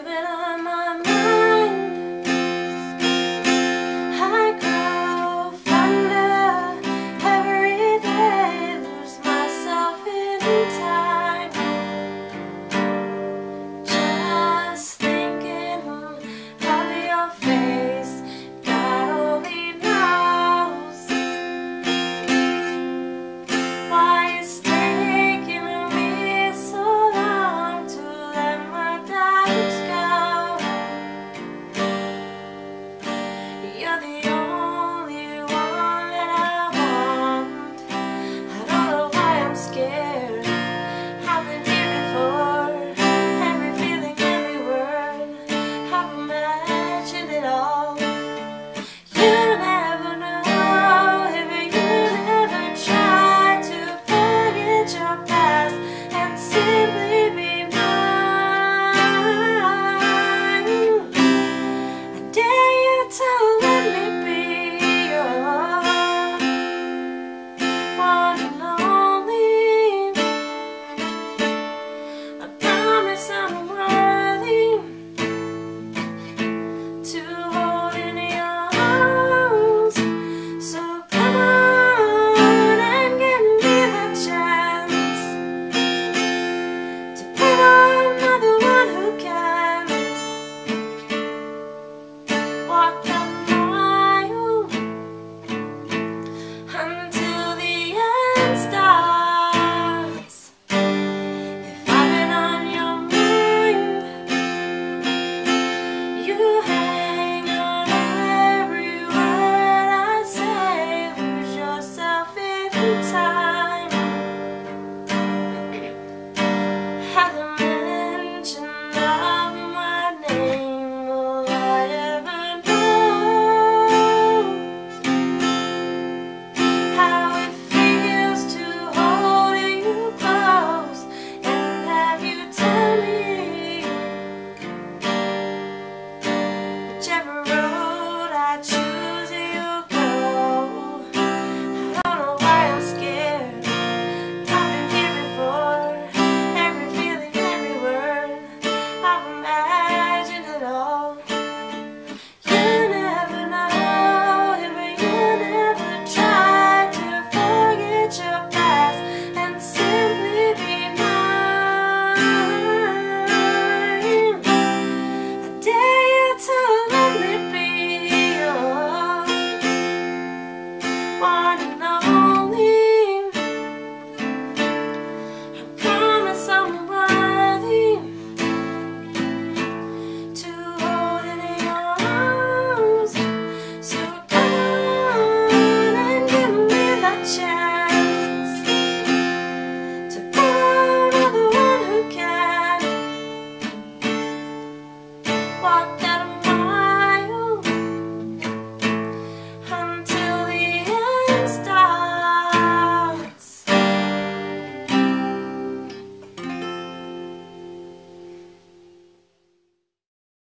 You've been on my mind. I grow fonder every day, lose myself in time. Just thinking of your face, God only knows why it's taking me so long to let my doubts go. You're the only one that I want. I don't know why I'm scared. I've been here before. Every feeling, every word, I've imagined it all. You never know if you never try to forget your past and simply be mine. I dare you to let me be your one and only. I promise I'm worthy to hold in your arms. So come on and give me the chance to put another one who can walk the mile until the end starts. If I've been on your mind, you hang on every word I say, lose yourself in time. At the mention of my name, will I ever know how it feels to hold you close and have you tell me whichever